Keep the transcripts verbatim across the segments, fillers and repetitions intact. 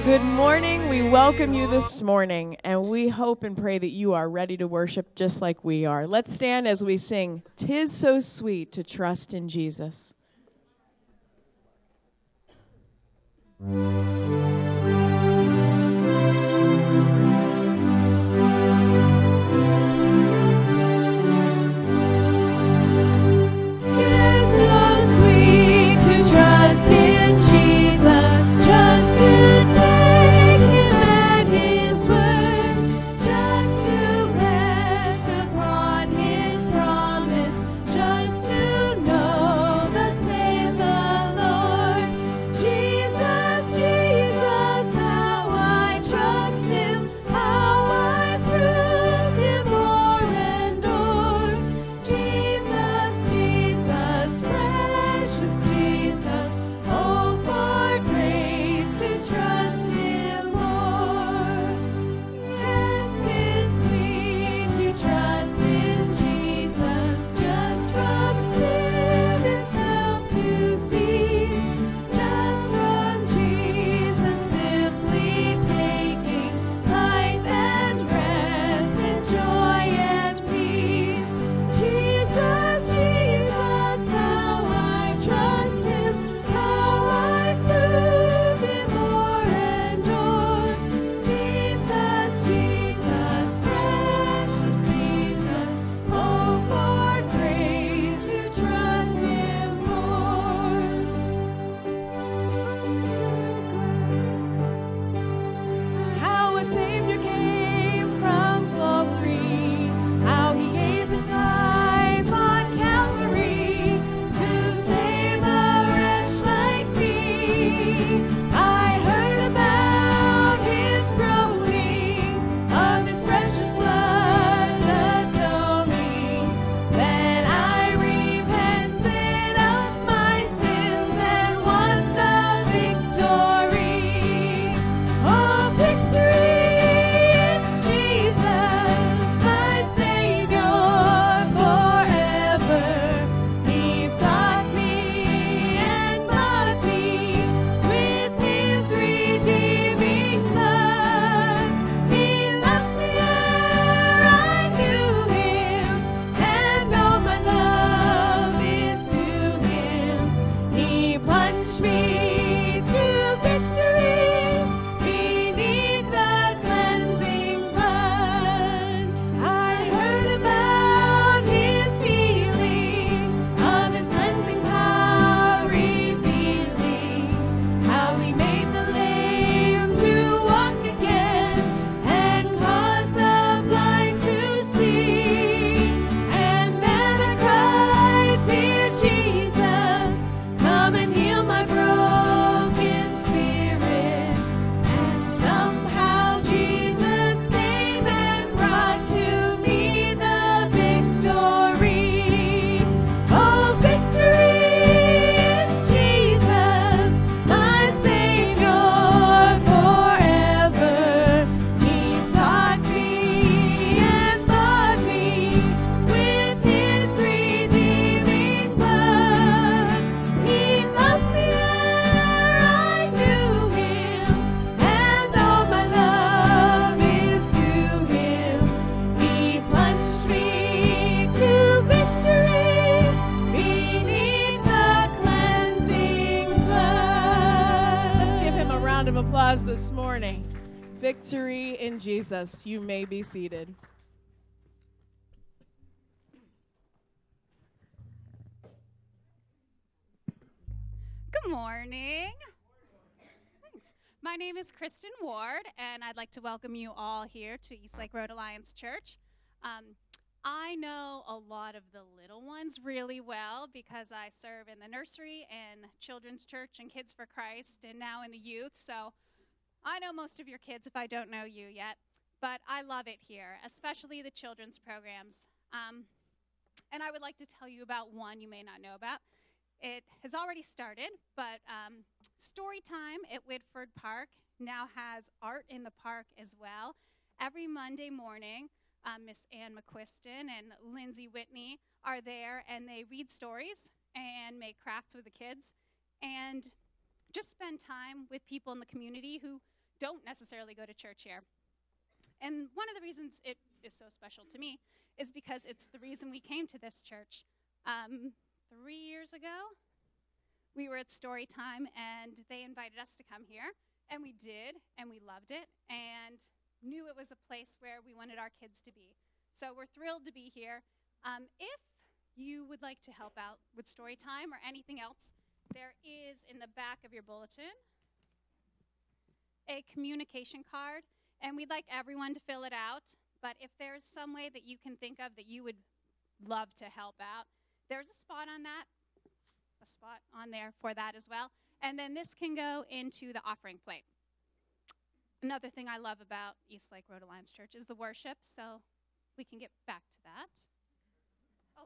Good morning. We welcome you this morning, and we hope and pray that you are ready to worship just like we are. Let's stand as we sing, "'Tis so sweet to trust in Jesus." Tis so sweet to trust in Jesus, just to take Him at His word, just to rest upon His promise, just to know thus saith the Lord. Jesus, Jesus, how I trust Him, how I proved Him o'er and o'er. Jesus, Jesus, precious Jesus, oh, for grace to trust Him more. Yes, 'tis sweet to trust in Jesus, just from sin itself to cease, just from Jesus simply taking life and rest and joy and peace. Jesus, Jesus, how I trust Him, how I've proved Him o'er and o'er. Jesus, Jesus, precious Jesus, oh, for grace to trust Him more. How a Savior came from glory, how He gave His life on Calvary to save a wretch like me. I heard about His groaning, of His precious blood's atoning. Then I repented of my sins and won the victory. Oh, victory in Jesus, my Savior forever. He sought me and bought me with His redeeming blood. He loved me ere I knew Him, and all my love is to Him. He plunged me to victory beneath the cleansing flood. I heard about His healing, of His cleansing power revealing, how He made the lame to walk again and caused the blind to see. And then I cried, dear Jesus, come and heal my broken spirit. And somehow Jesus came and brought to me the victory. Oh, victory in Jesus, my Savior forever. He sought me and bought me with His redeeming blood. He loved me ere I knew Him, and all my love is to Him. He plunged me to victory beneath the cleansing flood. Let's give Him a round of applause this morning. Victory in Jesus. You may be seated. Good morning. Thanks. My name is Kristen Ward, and I'd like to welcome you all here to East Lake Road Alliance Church. Um, I know a lot of the little ones really well because I serve in the nursery and children's church and Kids for Christ and now in the youth. So I know most of your kids if I don't know you yet, but I love it here, especially the children's programs. Um, and I would like to tell you about one you may not know about. It has already started, but um, story time at Whitford Park now has art in the park as well. Every Monday morning, um, Miss Ann McQuiston and Lindsay Whitney are there, and they read stories and make crafts with the kids and just spend time with people in the community who don't necessarily go to church here. And one of the reasons it is so special to me is because it's the reason we came to this church. Um, three years ago, we were at story time, and they invited us to come here, and we did, and we loved it, and knew it was a place where we wanted our kids to be. So we're thrilled to be here. Um, if you would like to help out with story time or anything else, there is in the back of your bulletin a communication card, and we'd like everyone to fill it out. But if there's some way that you can think of that you would love to help out, there's a spot on that, a spot on there for that as well. And then this can go into the offering plate. Another thing I love about East Lake Road Alliance Church is the worship, so we can get back to that. Oh,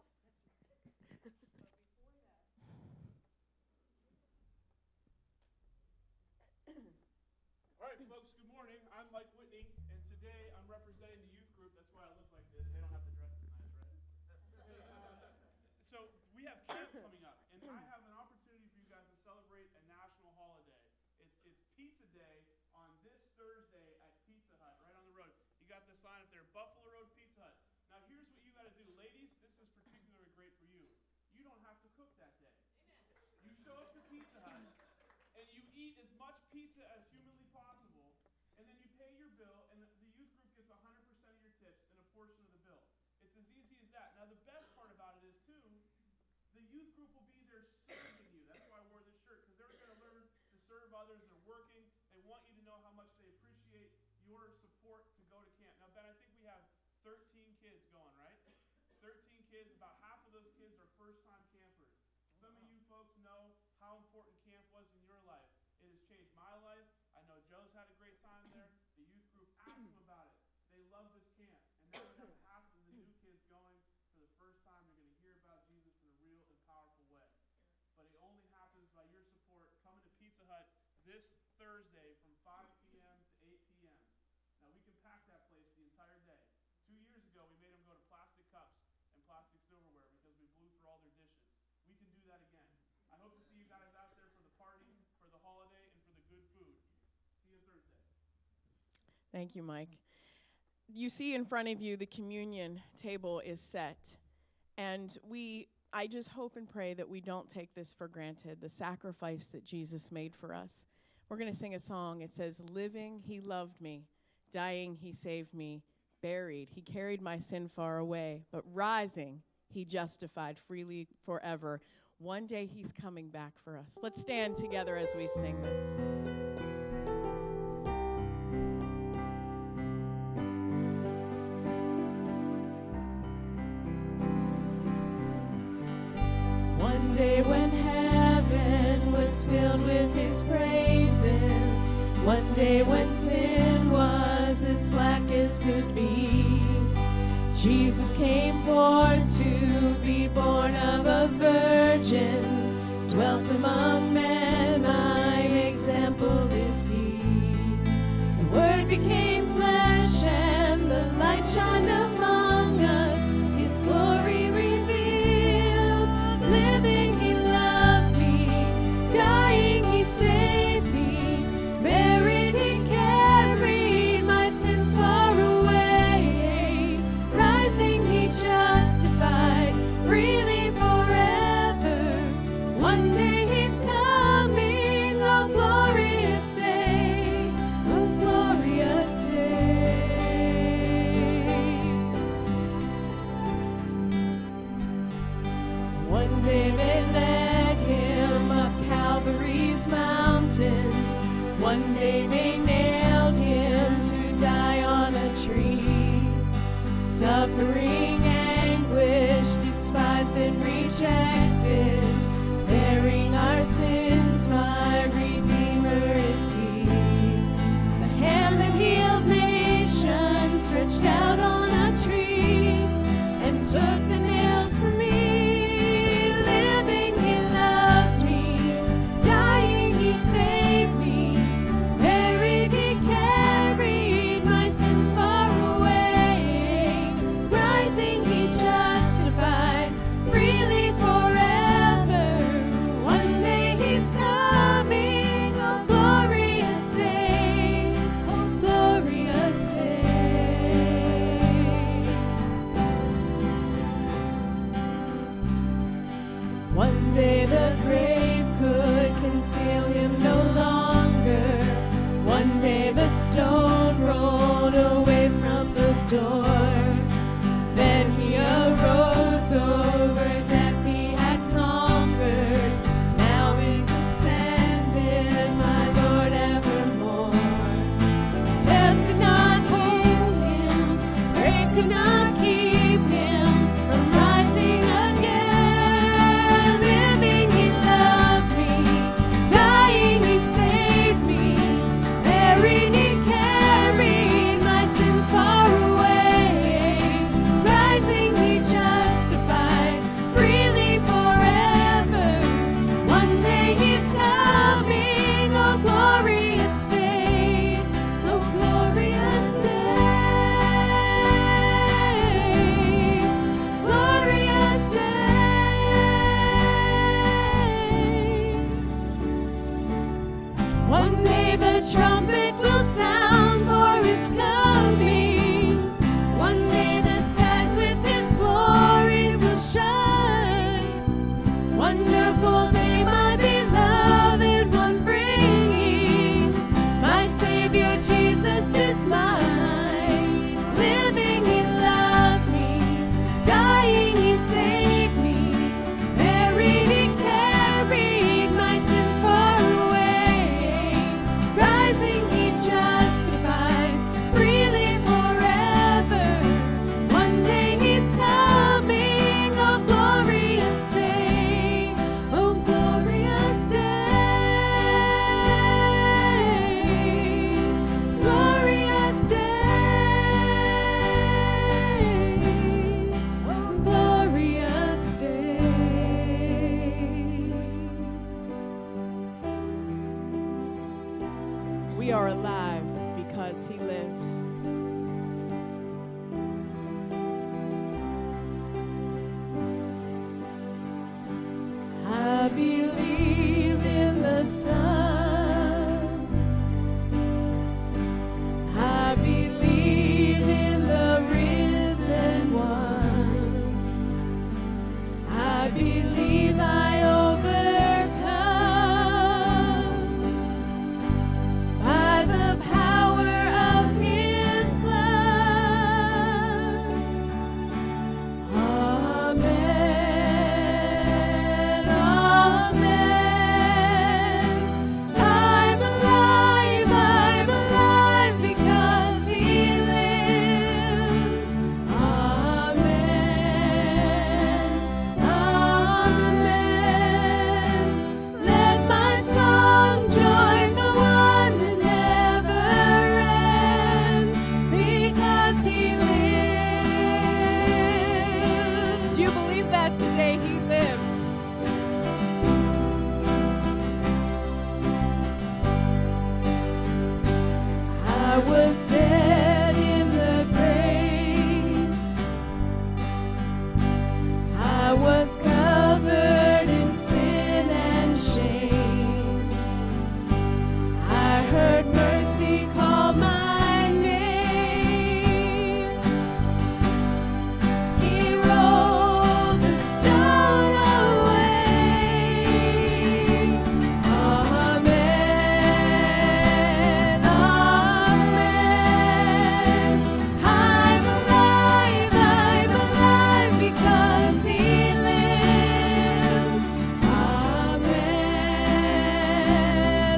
All right, folks, good morning. I'm Mike Whitney, and today I'm representing the youth group. That's why I look like this. They don't have to dress as nice, right? uh, so we have camp coming up, and I have an opportunity for you guys to celebrate a national holiday. It's it's Pizza Day on this Thursday at Pizza Hut, right on the road. You got this sign up there, Buffalo Road Pizza Hut. Now, here's what you got to do. Ladies, this is particularly great for you. You don't have to cook that day. You show up to Pizza Hut, and you eat as much pizza as humanly possible, and then you pay your bill, and the, the youth group gets one hundred percent of your tips and a portion of the bill. It's as easy as that. Now, the best part about it is, too, the youth group will be there serving you. That's why I wore this shirt, because they're going to learn to serve others. They're working. They want you to know how much they appreciate your support to go to camp. Now, Ben, I think we have thirteen kids going, right? thirteen kids. About half of those kids are first-time campers. Some of you folks know how important camp was in your life. It has changed my life. I know Joe's had a great time there. The youth group asked them about it. They love this camp. And now we have half of the new kids going for the first time. They're going to hear about Jesus in a real and powerful way. But it only happens by your support coming to Pizza Hut this Thursday from five p.m. to eight p.m. Now, we can pack that place the entire day. Two years ago, we made them go to plastic cups and plastic silverware because we blew through all their dishes. We can do that again. I hope to see you guys out there for the party, for the holiday, and for the good food. See you Thursday. Thank you, Mike. You see in front of you the communion table is set. And we, I just hope and pray that we don't take this for granted, the sacrifice that Jesus made for us. We're going to sing a song. It says, living, he loved me. Dying, he saved me. Buried, he carried my sin far away. But rising, he justified freely forever. One day he's coming back for us. Let's stand together as we sing this. One day when heaven was filled with his praises, one day when sin was as black as could be, Jesus came forth to be born of a virgin, dwelt among men, my example is he. The word became flesh and the light shined among us, his glory revealed. Living he loved me, dying he saved me, buried he carried my sins far away, rising he justified freely forever. One day he's coming, oh glorious day, oh glorious day. One day they led him up Calvary's mountain, one day they nailed him to die on a tree. Suffering, anguish, despised and rejected, bearing our sins, my Redeemer is he. The hand that healed nations stretched out on a tree and took the nails from me. Living he loved me, dying he saved me, buried he carried my sins far away, rising he justified freely forever. stone rolled away from the door. Then he arose over death he had conquered. Now he's ascended, my Lord evermore. Death could not hold him, grave could not keep him from rising again. Living he loved me, dying he saved me, buried he carried my sins far away. Rising he justified, freely forever. One day he's coming, oh glorious day, oh glorious day, glorious day. One day the trumpet will sound for his coming. One day the skies with his glories will shine. Wonderful day, my beloved one, bringing my Savior Jesus is mine. Living he loved me, dying he saved me, buried he carried my sins far away. Rising he justified, freely forever. One day he's coming, oh glorious day, oh glorious day, glorious day, oh glorious day. We are alive because he lives. I believe in the sun. I believe in the risen one. I believe I overcome by the power of his blood. Amen. Amen. I'm alive, I'm alive because he lives. Amen. Amen. Let my song join the one that never ends because he lives. Do you believe that today he lives? I was dead in the grave. I was covered in sin and shame. I heard mercy call my name. He rolled the stone away. Amen. Amen. I'm alive, I'm alive because he lives. Amen.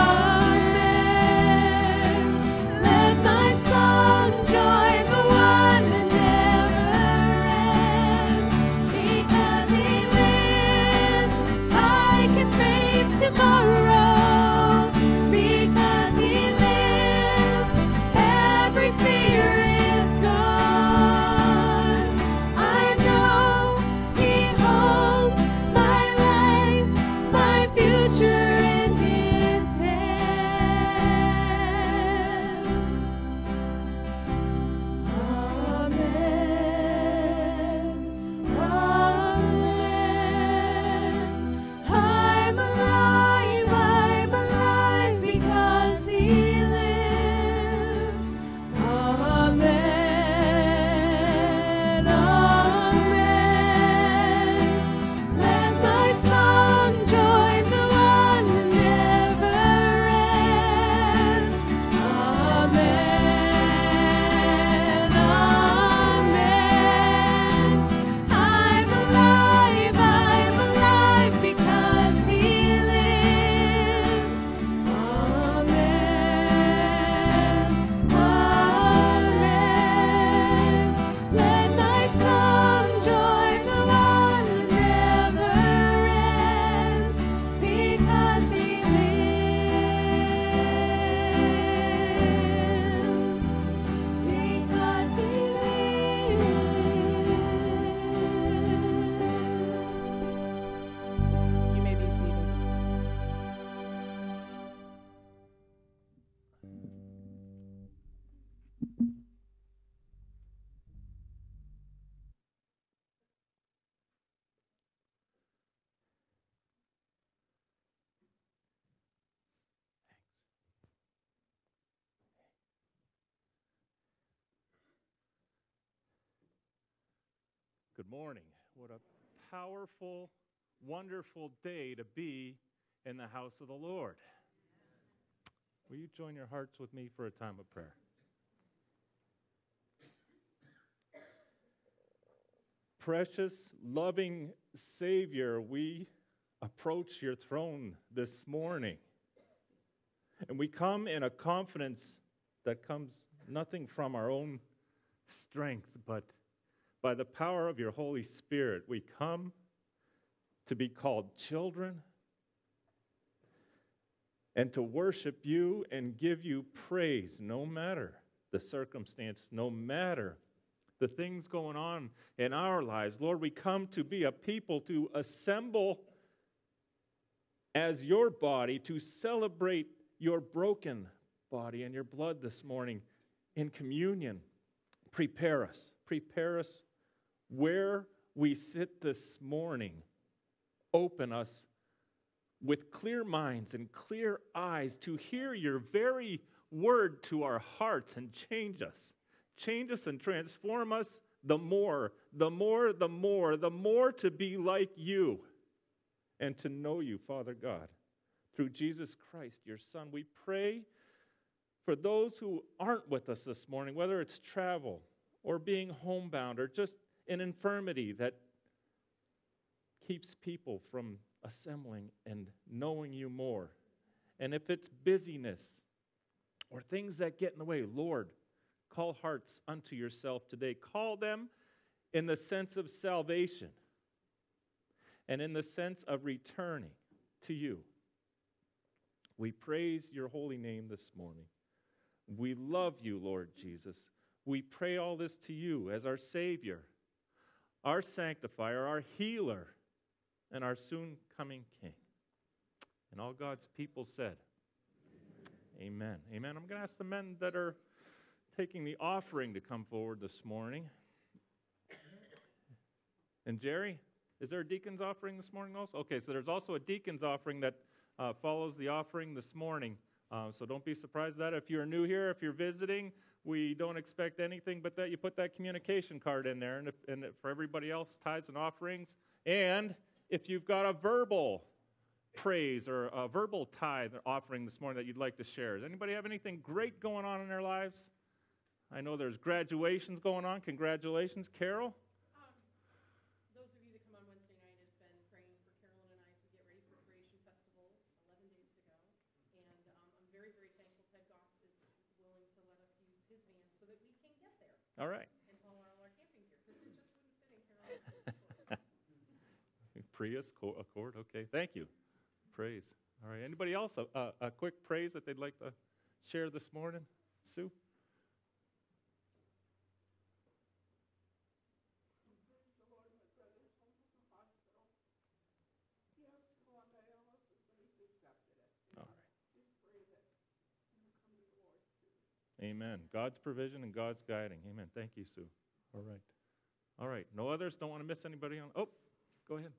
Amen. Let my song join the one that never ends because he lives. I can face tomorrow because he lives. Every fear is gone. I know he holds my life, my future in his hand. Amen. Amen. I'm alive, Good morning. What a powerful, wonderful day to be in the house of the Lord. Will you join your hearts with me for a time of prayer? Precious, loving Savior, we approach your throne this morning. And we come in a confidence that comes nothing from our own strength, but by the power of your Holy Spirit. We come to be called children and to worship you and give you praise no matter the circumstance, no matter the things going on in our lives. Lord, we come to be a people to assemble as your body to celebrate your broken body and your blood this morning in communion. Prepare us. Prepare us where we sit this morning. Open us with clear minds and clear eyes to hear your very word to our hearts and change us. Change us and transform us the more, the more, the more, the more to be like you and to know you, Father God. Through Jesus Christ, your Son, we pray for those who aren't with us this morning, whether it's travel or being homebound or just an infirmity that keeps people from assembling and knowing you more. And if it's busyness or things that get in the way, Lord, call hearts unto yourself today. Call them in the sense of salvation and in the sense of returning to you. We praise your holy name this morning. We love you, Lord Jesus. We pray all this to you as our Savior, our sanctifier, our healer, and our soon-coming King. And all God's people said, amen. Amen. I'm going to ask the men that are taking the offering to come forward this morning. And Jerry, is there a deacon's offering this morning also? Okay, so there's also a deacon's offering that uh, follows the offering this morning. Uh, so don't be surprised at that. If you're new here, if you're visiting, we don't expect anything but that you put that communication card in there. And, if, and for everybody else, tithes and offerings. And if you've got a verbal praise or a verbal tithe offering this morning that you'd like to share. Does anybody have anything great going on in their lives? I know there's graduations going on. Congratulations. Carol? Um, those of you that come on Wednesday night have been praying for Carolyn and I as we get ready for Creation Festivals, eleven days to go. And um, I'm very, very thankful Ted Goss is willing to let us use his van so that we can get there. All right. And haul all our camping gear, because it just wouldn't fit in Carolyn's. Prius, Accord, okay. Thank you. Praise. All right. Anybody else? A, a, a quick praise that they'd like to share this morning? Sue? Amen. God's provision and God's guiding. Amen. Thank you, Sue. All right. All right. No others? Don't want to miss anybody on? Oh, go ahead.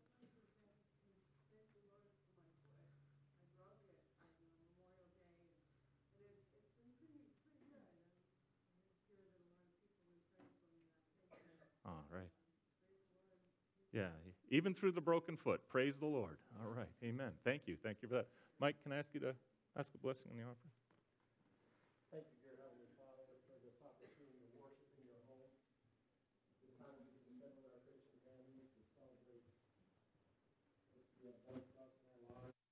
All right. Yeah. Even through the broken foot. Praise the Lord. All right. Amen. Thank you. Thank you for that. Mike, can I ask you to ask a blessing on the offering? Thank you, dear Heavenly Father, for this opportunity to worship in your home. This time we can spend with our Christian family to celebrate what you have done for us in our lives.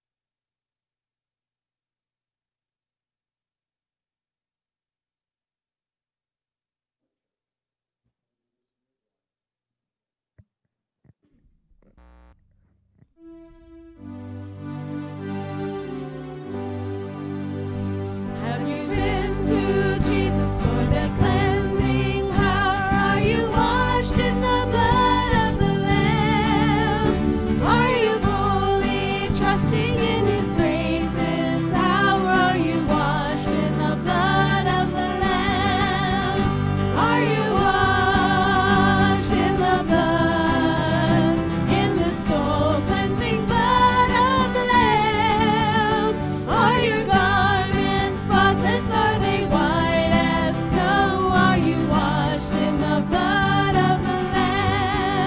Have you been to Jesus for the cleansing power? Are you washed in the blood of the Lamb? Are you fully trusting in His grace this hour? Are you washed in the blood of the Lamb? Are you washed in the blood, in the soul cleansing blood of the Lamb? Are your garments spotless? Are they white as snow? Are you washed in the blood of the Lamb?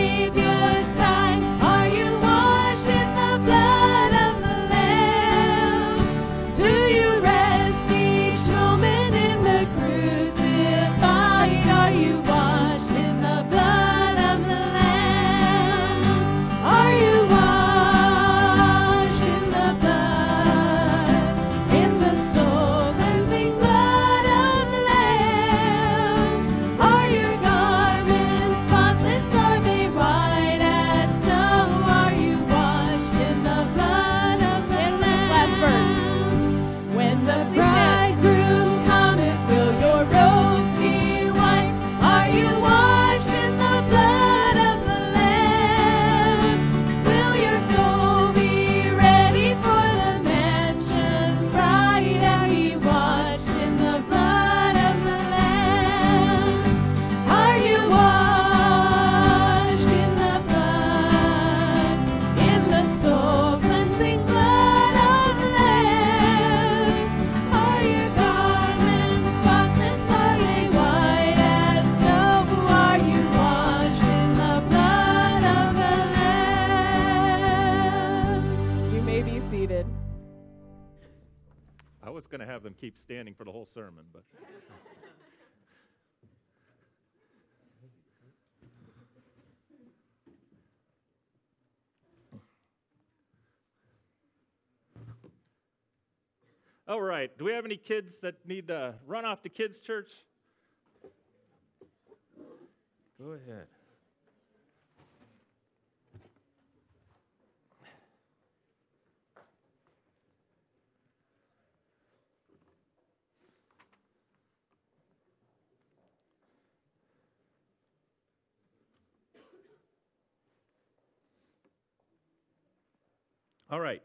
Savior's side? Are you washed in the blood of the Lamb? Do you rest each moment in the crucified? Are you washed in the blood of the Lamb? Are you washed in the blood, in the soul cleansing blood of the Lamb? Are your garments spotless? Are they white as snow? Are you washed in the blood of the Sing this last verse. Lamb? When the Please stand. bridegroom cometh, will your robes be white? Are you washed in the blood of the Lamb? Will your soul be ready for the mansions bright and be washed in the blood of the Lamb? Are you washed in the blood, in the soul cleansing blood of the Lamb? Are your garments spotless? Are they white as snow? Are you washed in the blood of the Lamb? You may be seated. I was going to have them keep standing for the whole sermon, but. All right. Do we have any kids that need to run off to kids' church? Go ahead. All right.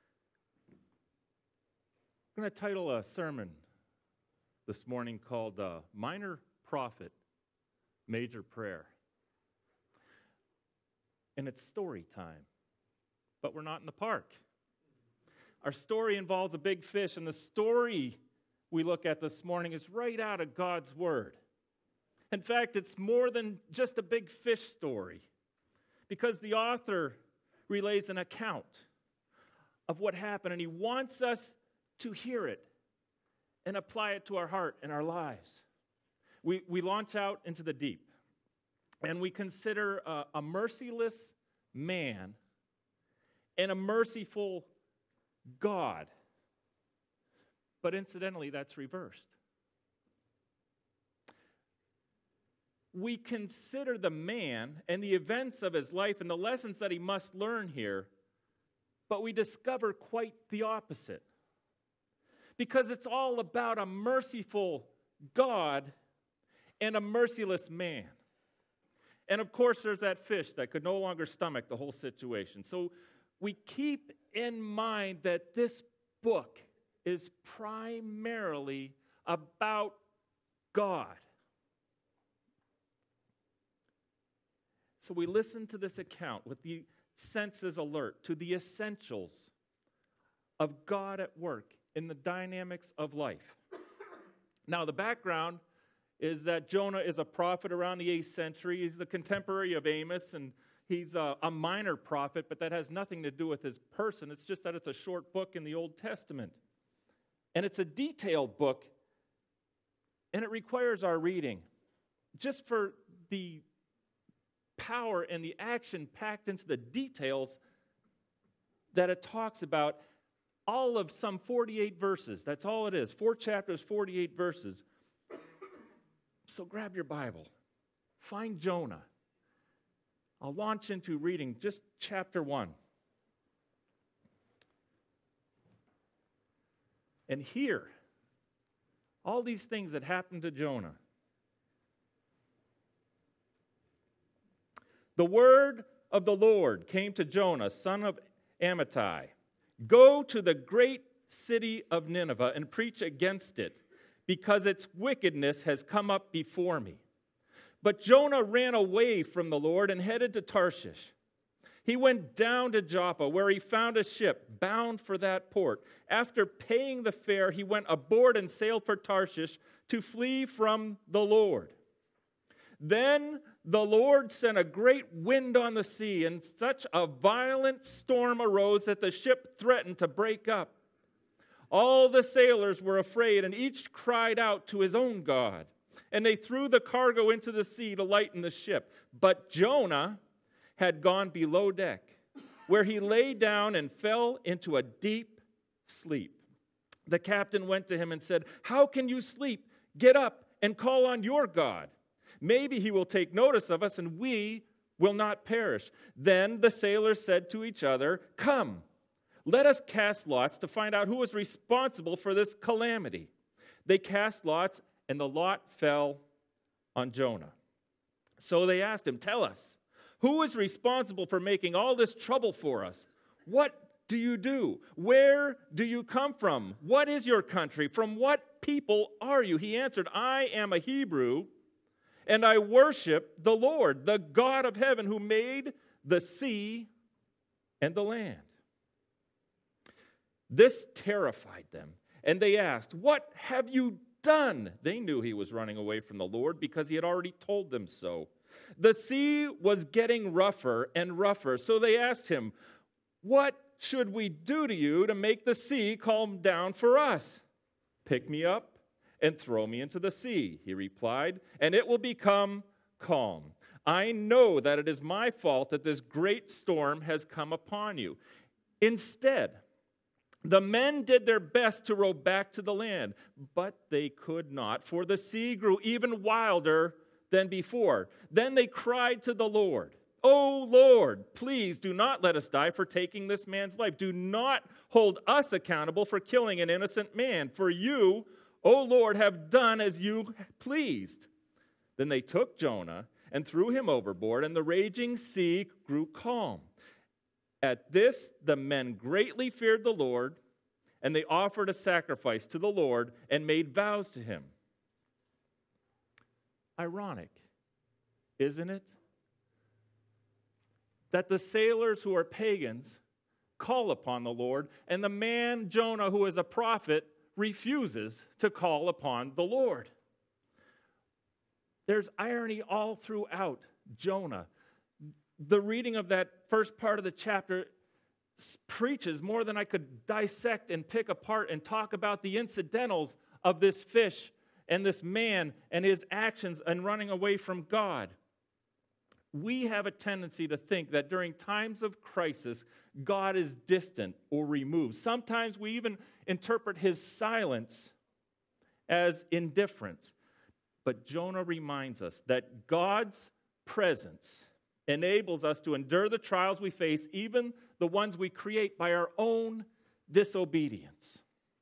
I'm going to title a sermon this morning called uh, Minor Prophet, Major Prayer. And it's story time, but we're not in the park. Our story involves a big fish, and the story we look at this morning is right out of God's Word. In fact, it's more than just a big fish story, because the author relays an account of what happened, and he wants us to hear it and apply it to our heart and our lives. We, we launch out into the deep, and we consider uh, a merciless man and a merciful God. But incidentally, that's reversed. We consider the man and the events of his life and the lessons that he must learn here, but we discover quite the opposite. Because it's all about a merciful God and a merciless man. And of course, there's that fish that could no longer stomach the whole situation. So we keep in mind that this book is primarily about God. So we listen to this account with the senses alert to the essentials of God at work in the dynamics of life. Now, the background is that Jonah is a prophet around the eighth century. He's the contemporary of Amos, and he's a, a minor prophet, but that has nothing to do with his person. It's just that it's a short book in the Old Testament. And it's a detailed book, and it requires our reading. Just for the power and the action packed into the details that it talks about, all of some forty-eight verses. That's all it is. Four chapters, forty-eight verses. So grab your Bible. Find Jonah. I'll launch into reading just chapter one. And hear all these things that happened to Jonah. The word of the Lord came to Jonah, son of Amittai. Go to the great city of Nineveh and preach against it, because its wickedness has come up before me. But Jonah ran away from the Lord and headed to Tarshish. He went down to Joppa, where he found a ship bound for that port. After paying the fare, he went aboard and sailed for Tarshish to flee from the Lord. Then the Lord sent a great wind on the sea, and such a violent storm arose that the ship threatened to break up. All the sailors were afraid, and each cried out to his own God. And they threw the cargo into the sea to lighten the ship. But Jonah had gone below deck, where he lay down and fell into a deep sleep. The captain went to him and said, "How can you sleep? Get up and call on your God. Maybe he will take notice of us, and we will not perish." Then the sailors said to each other, "Come, let us cast lots to find out who is responsible for this calamity." They cast lots, and the lot fell on Jonah. So they asked him, "Tell us, who is responsible for making all this trouble for us? What do you do? Where do you come from? What is your country? From what people are you?" He answered, "I am a Hebrew, and I worship the Lord, the God of heaven, who made the sea and the land." This terrified them, and they asked, "What have you done?" They knew he was running away from the Lord because he had already told them so. The sea was getting rougher and rougher, so they asked him, "What should we do to you to make the sea calm down for us?" "Pick me up and throw me into the sea," he replied, "and it will become calm. I know that it is my fault that this great storm has come upon you." Instead, the men did their best to row back to the land, but they could not, for the sea grew even wilder than before. Then they cried to the Lord, "O Lord, please do not let us die for taking this man's life. Do not hold us accountable for killing an innocent man. For you, O Lord, have done as you pleased." Then they took Jonah and threw him overboard, and the raging sea grew calm. At this, the men greatly feared the Lord, and they offered a sacrifice to the Lord and made vows to him. Ironic, isn't it? That the sailors who are pagans call upon the Lord, and the man Jonah, who is a prophet, refuses to call upon the Lord. There's irony all throughout Jonah. The reading of that first part of the chapter preaches more than I could dissect and pick apart and talk about the incidentals of this fish and this man and his actions and running away from God. We have a tendency to think that during times of crisis, God is distant or removed. Sometimes we even interpret his silence as indifference. But Jonah reminds us that God's presence enables us to endure the trials we face, even the ones we create by our own disobedience.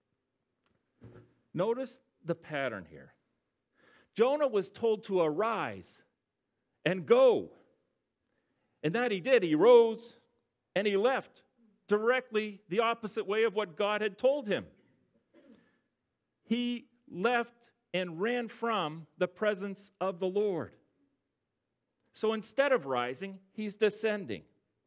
Notice the pattern here. Jonah was told to arise and go. And that he did. He rose and he left directly the opposite way of what God had told him. He left and ran from the presence of the Lord. So instead of rising, he's descending.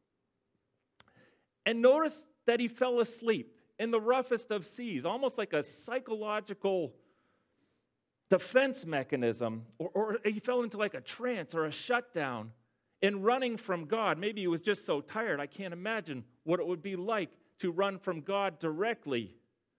And notice that he fell asleep in the roughest of seas, almost like a psychological defense mechanism, or, or he fell into like a trance or a shutdown in running from God. Maybe he was just so tired. I can't imagine what it would be like to run from God directly.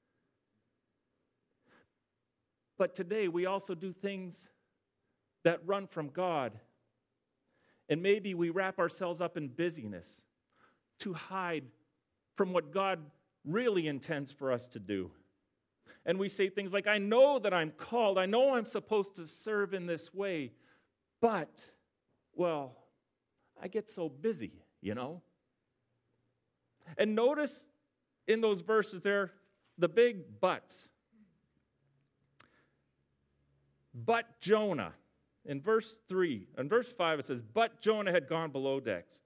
But today we also do things that run from God. And maybe we wrap ourselves up in busyness to hide from what God really intends for us to do. And we say things like, I know that I'm called. I know I'm supposed to serve in this way. But, well, I get so busy, you know. And notice in those verses there, the big buts. But Jonah. In verse three, in verse five, it says, but Jonah had gone below decks.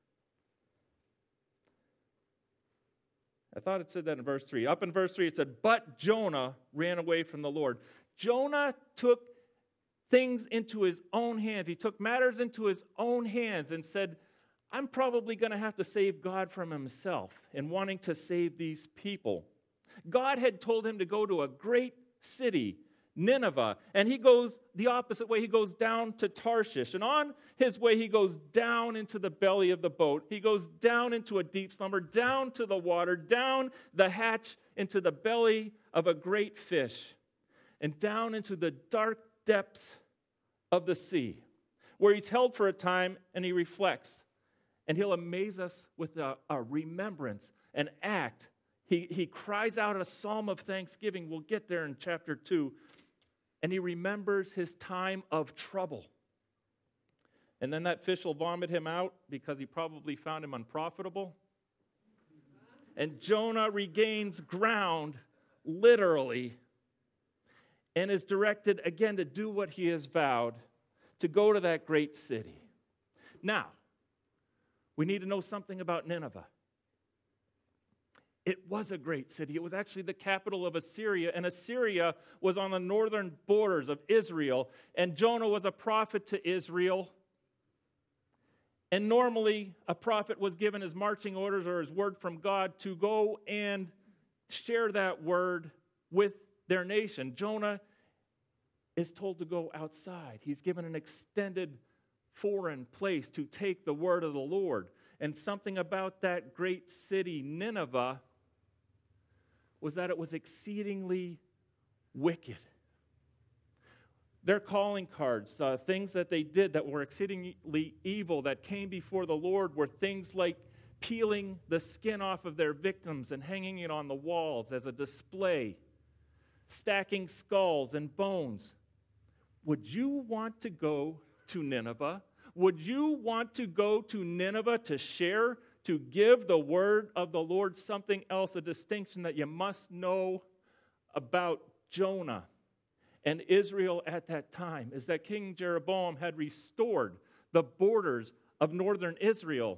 I thought it said that in verse three. Up in verse three, it said, but Jonah ran away from the Lord. Jonah took things into his own hands. He took matters into his own hands and said, I'm probably going to have to save God from himself in wanting to save these people. God had told him to go to a great city, Nineveh. And he goes the opposite way. He goes down to Tarshish. And on his way, he goes down into the belly of the boat. He goes down into a deep slumber, down to the water, down the hatch into the belly of a great fish, and down into the dark depths of the sea, where he's held for a time and he reflects. And he'll amaze us with a, a remembrance, an act. He, he cries out a psalm of thanksgiving. We'll get there in chapter two. And he remembers his time of trouble. And then that fish will vomit him out because he probably found him unprofitable. And Jonah regains ground, literally, and is directed again to do what he has vowed, to go to that great city. Now, we need to know something about Nineveh. It was a great city. It was actually the capital of Assyria, and Assyria was on the northern borders of Israel, and Jonah was a prophet to Israel. And normally, a prophet was given his marching orders or his word from God to go and share that word with their nation. Jonah is told to go outside. He's given an extended foreign place to take the word of the Lord. And something about that great city, Nineveh, was that it was exceedingly wicked. Their calling cards, uh, things that they did that were exceedingly evil that came before the Lord, were things like peeling the skin off of their victims and hanging it on the walls as a display, stacking skulls and bones. Would you want to go to Nineveh? Would you want to go to Nineveh to share, to give the word of the Lord? Something else, a distinction that you must know about Jonah and Israel at that time is that King Jeroboam had restored the borders of northern Israel.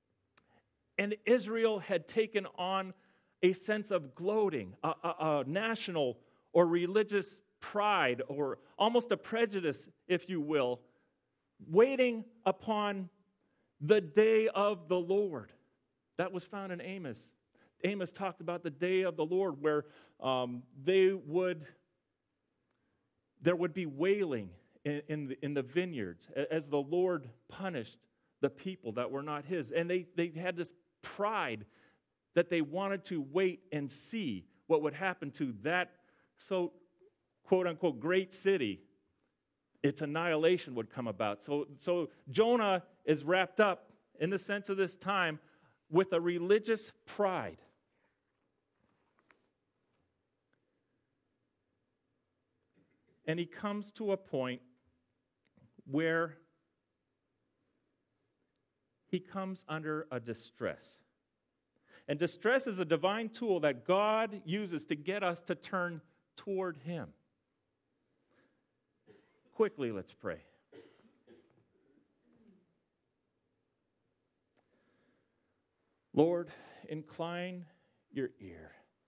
And Israel had taken on a sense of gloating, a, a, a national or religious pride, or almost a prejudice, if you will, waiting upon the day of the Lord. That was found in Amos. Amos talked about the day of the Lord, where um, they would, there would be wailing in, in, the, in the vineyards as the Lord punished the people that were not his. And they, they had this pride that they wanted to wait and see what would happen to that, so quote-unquote, great city. Its annihilation would come about. So, so Jonah is wrapped up, in the sense of this time, with a religious pride. And he comes to a point where he comes under a distress. And distress is a divine tool that God uses to get us to turn toward him. Quickly, let's pray. Lord, incline your ear.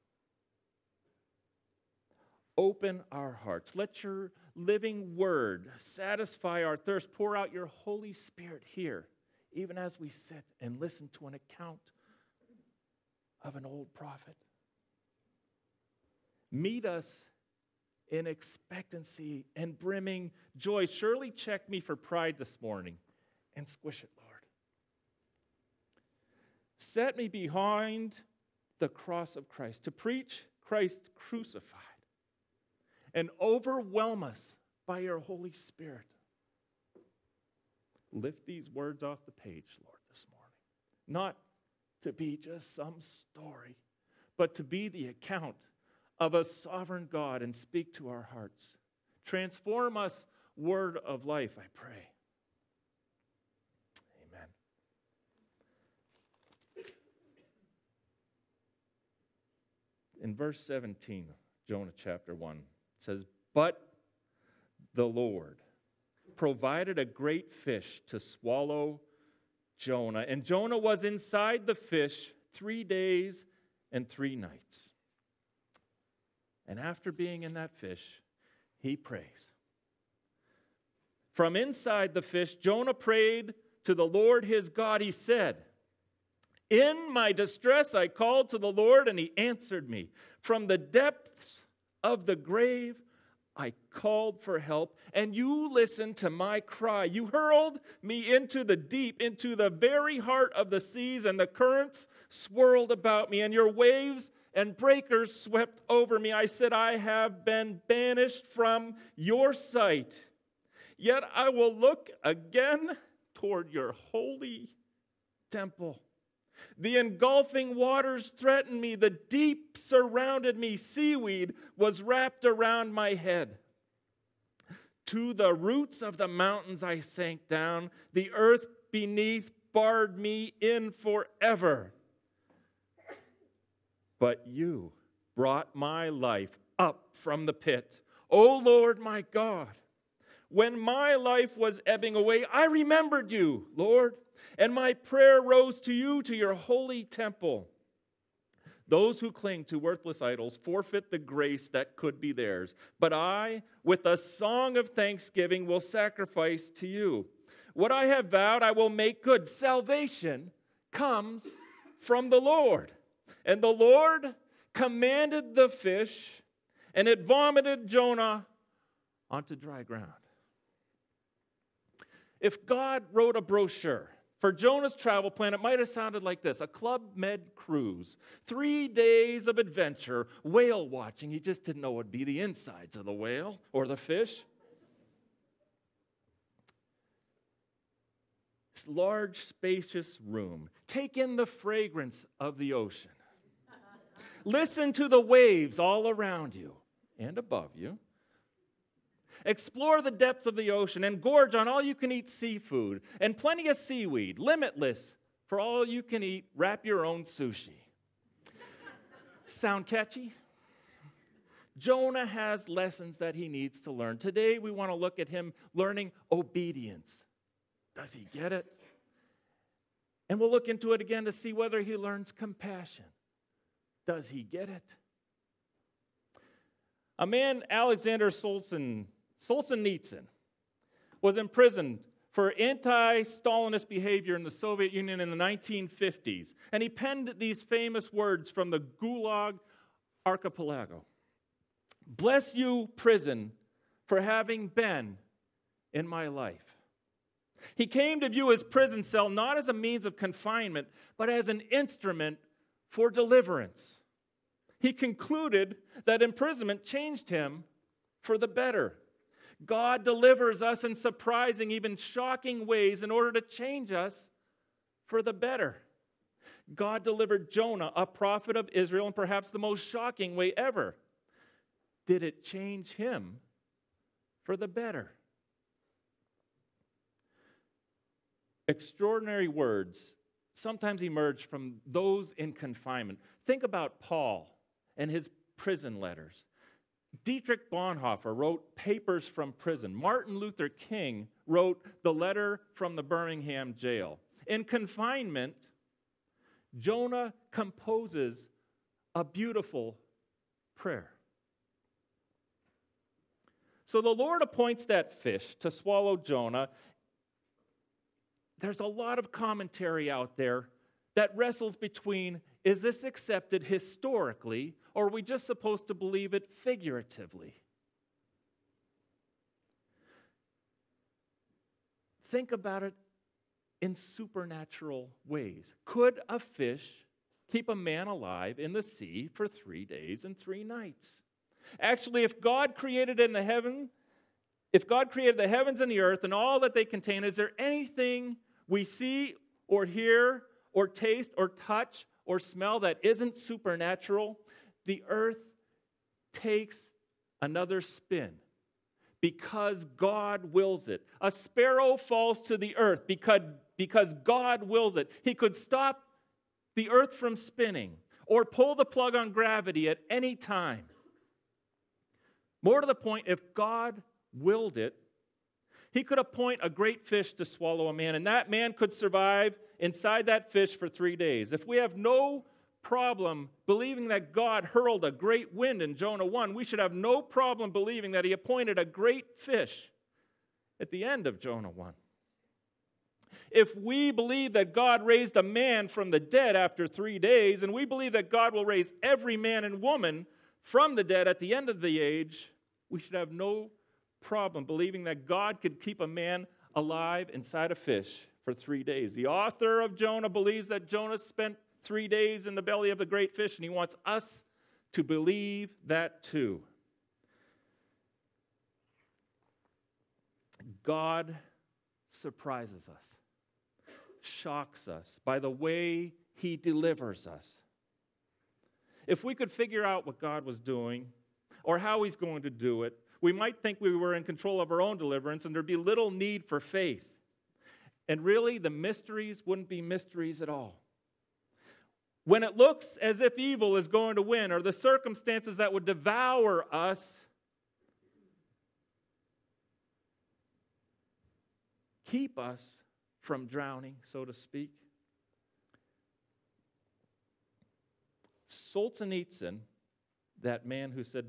Open our hearts. Let your living word satisfy our thirst. Pour out your Holy Spirit here, even as we sit and listen to an account of an old prophet. Meet us in expectancy and brimming joy. Surely check me for pride this morning and squish it, Lord. Set me behind the cross of Christ to preach Christ crucified, and overwhelm us by your Holy Spirit. Lift these words off the page, Lord, this morning. Not to be just some story, but to be the account of a sovereign God and speak to our hearts. Transform us, word of life, I pray. Amen. In verse seventeen, Jonah chapter one, it says, "But the Lord provided a great fish to swallow Jonah, and Jonah was inside the fish three days and three nights. And after being in that fish, he prays. From inside the fish, Jonah prayed to the Lord his God. He said, 'In my distress I called to the Lord, and he answered me. From the depths of the grave I called for help, and you listened to my cry. You hurled me into the deep, into the very heart of the seas, and the currents swirled about me, and your waves and breakers swept over me. I said, I have been banished from your sight. Yet I will look again toward your holy temple. The engulfing waters threatened me. The deep surrounded me. Seaweed was wrapped around my head. To the roots of the mountains I sank down. The earth beneath barred me in forever. But you brought my life up from the pit. O Lord, my God, when my life was ebbing away, I remembered you, Lord. And my prayer rose to you, to your holy temple. Those who cling to worthless idols forfeit the grace that could be theirs. But I, with a song of thanksgiving, will sacrifice to you. What I have vowed, I will make good. Salvation comes from the Lord. And the Lord commanded the fish, and it vomited Jonah onto dry ground. If God wrote a brochure for Jonah's travel plan, it might have sounded like this: a Club Med cruise, three days of adventure, whale watching. He just didn't know it would be the insides of the whale or the fish. This large, spacious room. Take in the fragrance of the ocean. Listen to the waves all around you and above you. Explore the depths of the ocean and gorge on all-you-can-eat seafood and plenty of seaweed, limitless for all-you-can-eat, wrap your own sushi. Sound catchy? Jonah has lessons that he needs to learn. Today we want to look at him learning obedience. Does he get it? And we'll look into it again to see whether he learns compassion. Does he get it? A man, Alexander Solzhenitsyn, Solzhenitsyn was imprisoned for anti-Stalinist behavior in the Soviet Union in the nineteen fifties. And he penned these famous words from the Gulag Archipelago. Bless you, prison, for having been in my life. He came to view his prison cell not as a means of confinement, but as an instrument for deliverance. He concluded that imprisonment changed him for the better. God delivers us in surprising, even shocking ways in order to change us for the better. God delivered Jonah, a prophet of Israel, in perhaps the most shocking way ever. Did it change him for the better? Extraordinary words sometimes emerge from those in confinement. Think about Paul and his prison letters. Dietrich Bonhoeffer wrote Papers from Prison. Martin Luther King wrote The Letter from the Birmingham Jail. In confinement, Jonah composes a beautiful prayer. So the Lord appoints that fish to swallow Jonah. There's a lot of commentary out there that wrestles between, is this accepted historically, or are we just supposed to believe it figuratively? Think about it in supernatural ways. Could a fish keep a man alive in the sea for three days and three nights? Actually, if God created in the heaven, if God created the heavens and the earth and all that they contain, is there anything we see or hear or taste or touch or smell that isn't supernatural? The earth takes another spin because God wills it. A sparrow falls to the earth because, because God wills it. He could stop the earth from spinning or pull the plug on gravity at any time. More to the point, if God willed it, he could appoint a great fish to swallow a man, and that man could survive inside that fish for three days. If we have no problem believing that God hurled a great wind in Jonah one, we should have no problem believing that he appointed a great fish at the end of Jonah one. If we believe that God raised a man from the dead after three days, and we believe that God will raise every man and woman from the dead at the end of the age, We should have no problem believing that God could keep a man alive inside a fish for three days. The author of Jonah believes that Jonah spent three days in the belly of the great fish, and he wants us to believe that too. God surprises us, shocks us by the way he delivers us. If we could figure out what God was doing or how he's going to do it, we might think we were in control of our own deliverance and there'd be little need for faith. And really, the mysteries wouldn't be mysteries at all. When it looks as if evil is going to win or the circumstances that would devour us, keep us from drowning, so to speak. Solzhenitsyn, that man who said,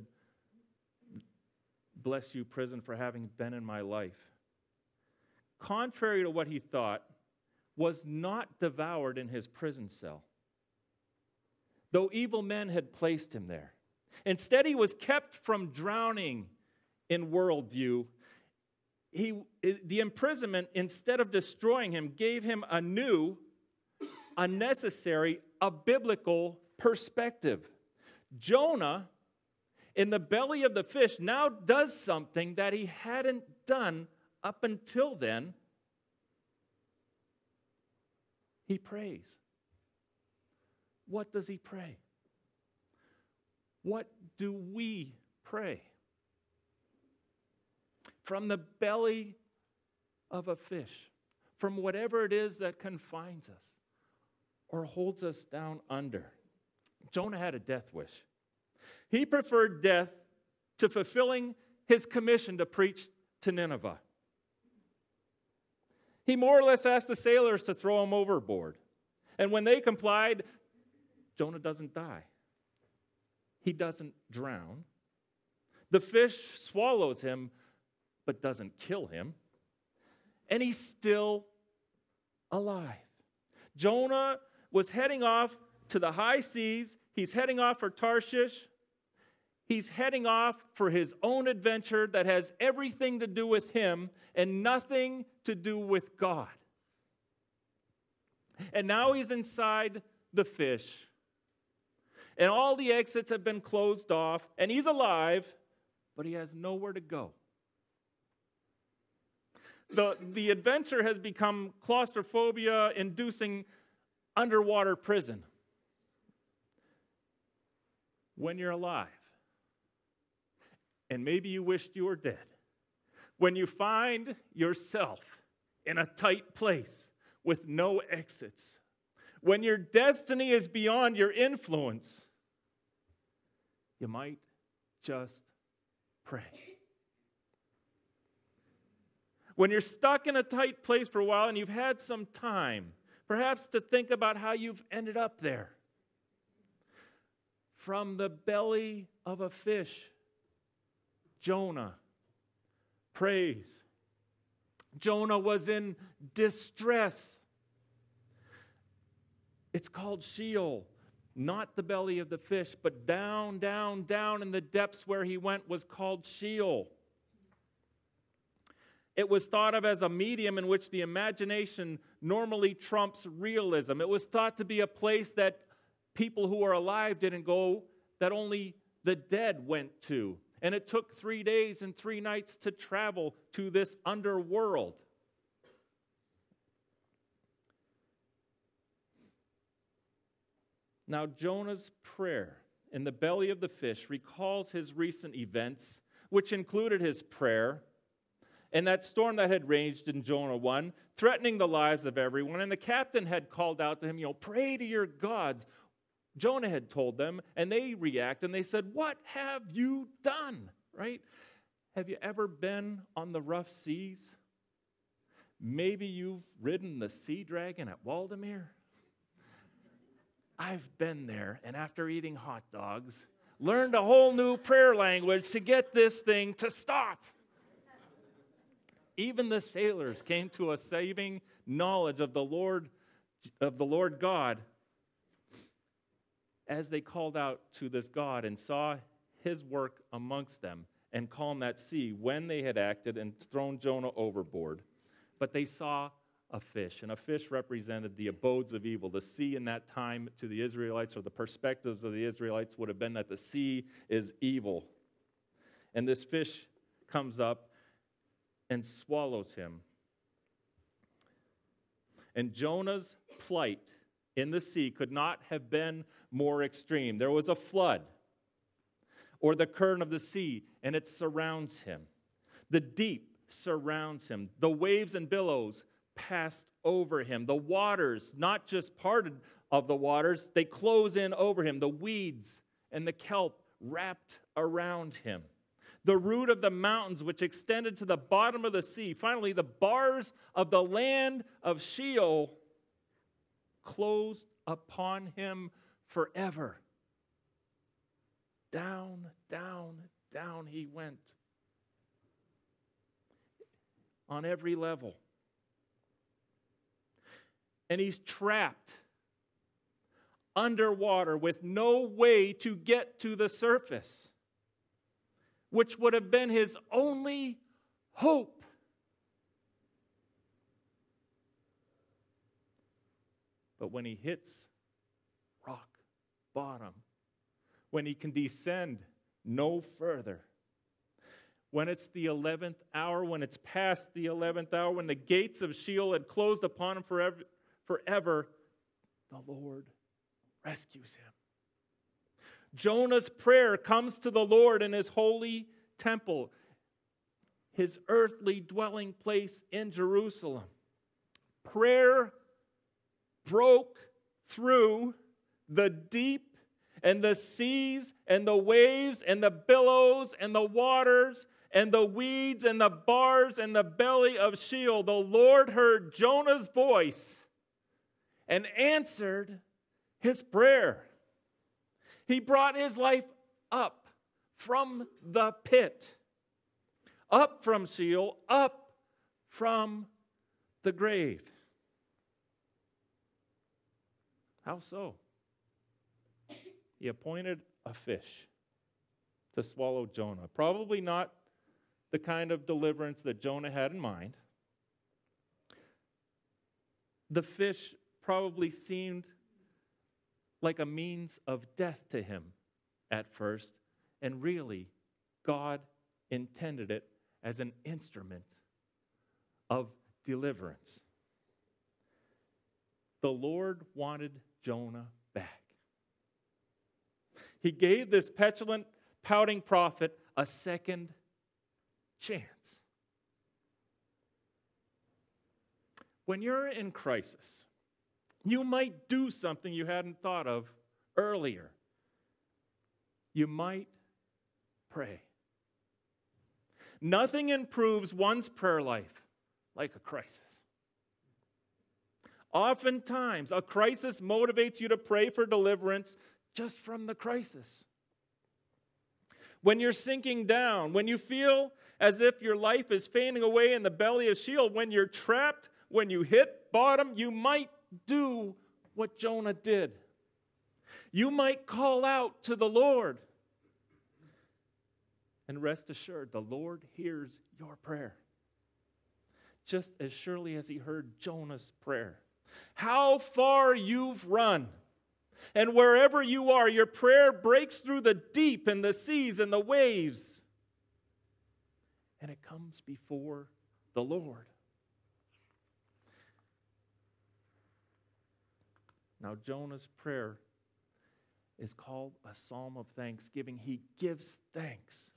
"Bless you, prison, for having been in my life," contrary to what he thought, was not devoured in his prison cell, though evil men had placed him there. Instead, he was kept from drowning in worldview. He, the imprisonment, instead of destroying him, gave him a new, a necessary, a biblical perspective. Jonah, in the belly of the fish, now does something that he hadn't done up until then. He prays. What does he pray? What do we pray? From the belly of a fish, from whatever it is that confines us or holds us down under. Jonah had a death wish. He preferred death to fulfilling his commission to preach to Nineveh. He more or less asked the sailors to throw him overboard. And when they complied, Jonah doesn't die. He doesn't drown. The fish swallows him, but doesn't kill him. And he's still alive. Jonah was heading off to the high seas. He's heading off for Tarshish. He's heading off for his own adventure that has everything to do with him and nothing to do with God. And now he's inside the fish. And all the exits have been closed off. And he's alive, but he has nowhere to go. The, the adventure has become claustrophobia-inducing underwater prison. When you're alive, and maybe you wished you were dead, when you find yourself in a tight place with no exits, when your destiny is beyond your influence, you might just pray. When you're stuck in a tight place for a while and you've had some time, perhaps to think about how you've ended up there. From the belly of a fish, Jonah prays. Jonah was in distress. It's called Sheol, not the belly of the fish, but down, down, down in the depths where he went was called Sheol. It was thought of as a medium in which the imagination normally trumps realism. It was thought to be a place that people who are alive didn't go, that only the dead went to. And it took three days and three nights to travel to this underworld. Now, Jonah's prayer in the belly of the fish recalls his recent events, which included his prayer and that storm that had raged in Jonah one, threatening the lives of everyone. And the captain had called out to him, you know, pray to your gods. Jonah had told them, and they react, and they said, what have you done? Right? Have you ever been on the rough seas? Maybe you've ridden the sea dragon at Waldemere. I've been there, and after eating hot dogs, learned a whole new prayer language to get this thing to stop. Even the sailors came to a saving knowledge of the Lord, of the Lord God, as they called out to this God and saw his work amongst them and calmed that sea when they had acted and thrown Jonah overboard. But they saw a fish, and a fish represented the abodes of evil. The sea in that time to the Israelites, or the perspectives of the Israelites, would have been that the sea is evil. And this fish comes up and swallows him. And Jonah's plight in the sea could not have been more extreme. There was a flood, or the current of the sea, and it surrounds him. The deep surrounds him. The waves and billows passed over him. The waters, not just parted of the waters, they close in over him. The weeds and the kelp wrapped around him. The root of the mountains, which extended to the bottom of the sea. Finally, the bars of the land of Sheol closed upon him forever. Down, down, down he went. On every level. And he's trapped underwater with no way to get to the surface, which would have been his only hope. But when he hits rock bottom, when he can descend no further, when it's the eleventh hour, when it's past the eleventh hour, when the gates of Sheol had closed upon him forever, forever, the Lord rescues him. Jonah's prayer comes to the Lord in his holy temple, his earthly dwelling place in Jerusalem. Prayer broke through the deep and the seas and the waves and the billows and the waters and the weeds and the bars and the belly of Sheol. The Lord heard Jonah's voice and answered his prayer. He brought his life up from the pit, up from Sheol, up from the grave. How so? He appointed a fish to swallow Jonah. Probably not the kind of deliverance that Jonah had in mind. The fish probably seemed like a means of death to him at first, and really, God intended it as an instrument of deliverance. The Lord wanted Jonah back. He gave this petulant, pouting prophet a second chance. When you're in crisis, you might do something you hadn't thought of earlier. You might pray. Nothing improves one's prayer life like a crisis. Oftentimes, a crisis motivates you to pray for deliverance just from the crisis. When you're sinking down, when you feel as if your life is fading away in the belly of Sheol, when you're trapped, when you hit bottom, you might do what Jonah did. You might call out to the Lord. And rest assured, the Lord hears your prayer, just as surely as he heard Jonah's prayer. How far you've run, and wherever you are, your prayer breaks through the deep and the seas and the waves, and it comes before the Lord. Now, Jonah's prayer is called a psalm of thanksgiving. He gives thanks.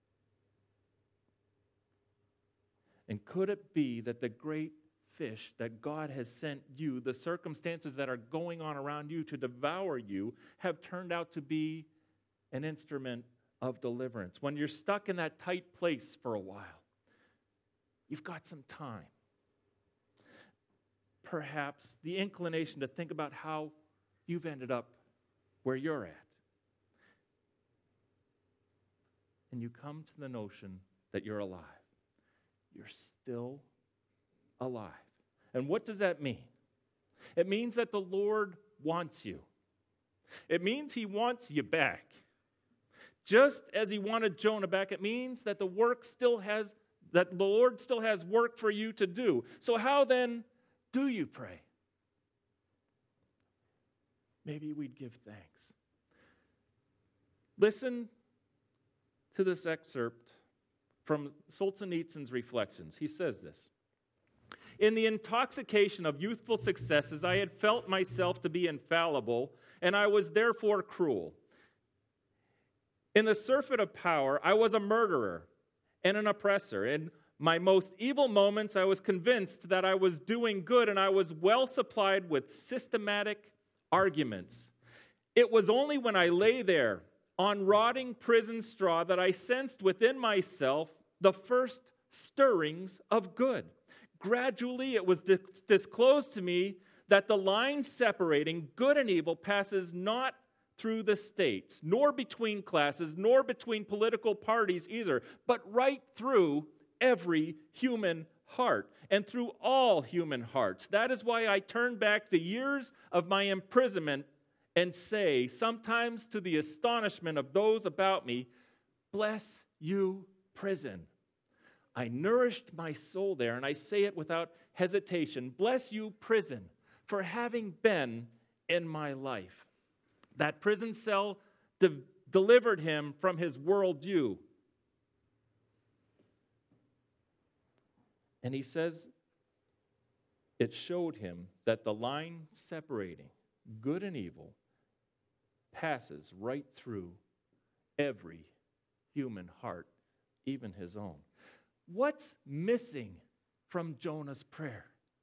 And could it be that the great fish that God has sent you, the circumstances that are going on around you to devour you, have turned out to be an instrument of deliverance? When you're stuck in that tight place for a while, you've got some time. Perhaps the inclination to think about how you've ended up where you're at. And you come to the notion that you're alive. You're still alive. And what does that mean? It means that the Lord wants you. It means he wants you back. Just as he wanted Jonah back, it means that the work still has, that the Lord still has work for you to do. So how then do you pray? Maybe we'd give thanks. Listen to this excerpt from Solzhenitsyn's Reflections. He says this: "In the intoxication of youthful successes, I had felt myself to be infallible, and I was therefore cruel. In the surfeit of power, I was a murderer and an oppressor. In my most evil moments, I was convinced that I was doing good, and I was well supplied with systematic arguments. It was only when I lay there on rotting prison straw that I sensed within myself the first stirrings of good. Gradually, it was dis- disclosed to me that the line separating good and evil passes not through the states, nor between classes, nor between political parties either, but right through every human heart and through all human hearts. That is why I turn back the years of my imprisonment and say, sometimes to the astonishment of those about me, 'Bless you, prison.' I nourished my soul there, and I say it without hesitation. Bless you, prison, for having been in my life." That prison cell de- delivered him from his worldview. And he says it showed him that the line separating good and evil passes right through every human heart, even his own. What's missing from Jonah's prayer?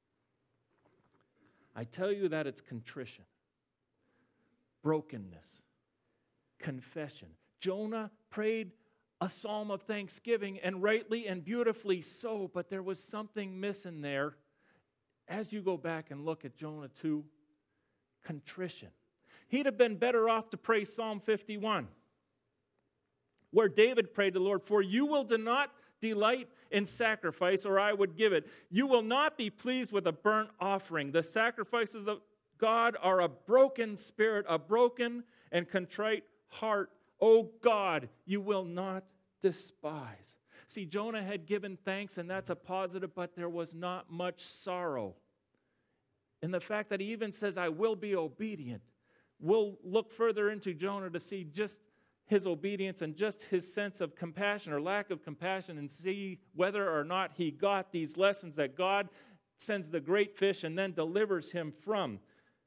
I tell you that it's contrition, brokenness, confession. Jonah prayed a psalm of thanksgiving, and rightly and beautifully so, but there was something missing there. As you go back and look at Jonah two, contrition. He'd have been better off to pray Psalm fifty-one, where David prayed to the Lord, "For you will do not delight in sacrifice, or I would give it. You will not be pleased with a burnt offering. The sacrifices of God are a broken spirit, a broken and contrite heart. O God, you will not despise." See, Jonah had given thanks, and that's a positive, but there was not much sorrow. And the fact that he even says, "I will be obedient." We'll look further into Jonah to see just his obedience and just his sense of compassion or lack of compassion, and see whether or not he got these lessons that God sends the great fish and then delivers him from.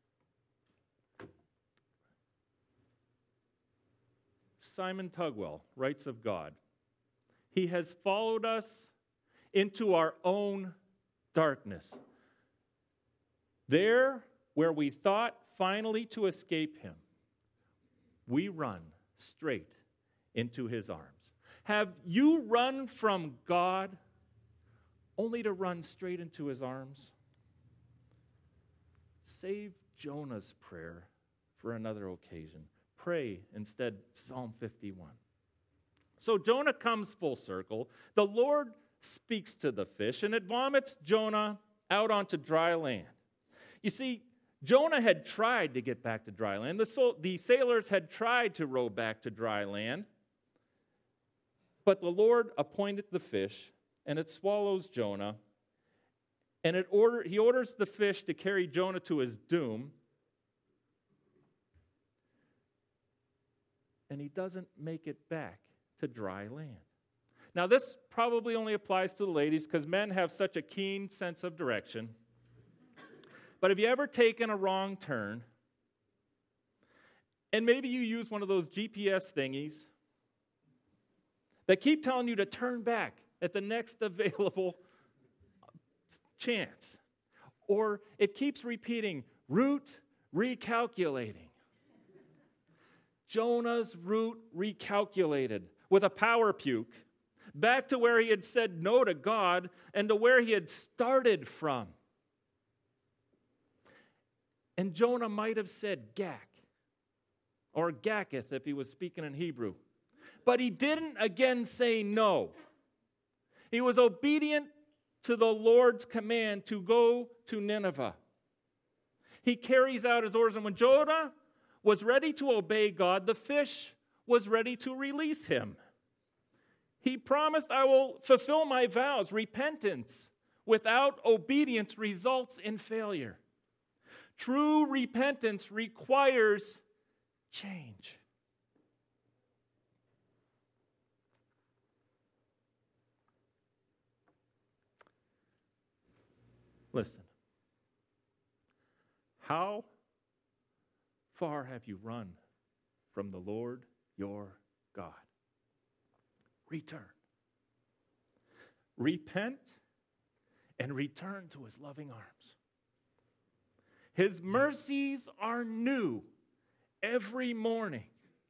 Simon Tugwell writes of God, "He has followed us into our own darkness. There, where we thought finally to escape him, we run straight into his arms." Have you run from God only to run straight into his arms? Save Jonah's prayer for another occasion. Pray instead Psalm fifty-one. So Jonah comes full circle. The Lord speaks to the fish, and it vomits Jonah out onto dry land. You see, Jonah had tried to get back to dry land. The, so, the sailors had tried to row back to dry land. But the Lord appointed the fish, and it swallows Jonah. And it order, he orders the fish to carry Jonah to his doom. And he doesn't make it back to dry land. Now, this probably only applies to the ladies because men have such a keen sense of direction. But have you ever taken a wrong turn, and maybe you use one of those G P S thingies that keep telling you to turn back at the next available chance, or it keeps repeating, route recalculating? Jonah's route recalculated with a power puke back to where he had said no to God and to where he had started from. And Jonah might have said gak, or gaketh if he was speaking in Hebrew. But he didn't again say no. He was obedient to the Lord's command to go to Nineveh. He carries out his orders, and when Jonah was ready to obey God, the fish was ready to release him. He promised, I will fulfill my vows. Repentance without obedience results in failure. True repentance requires change. Listen. How far have you run from the Lord your God? Return. Repent and return to his loving arms. His mercies are new every morning.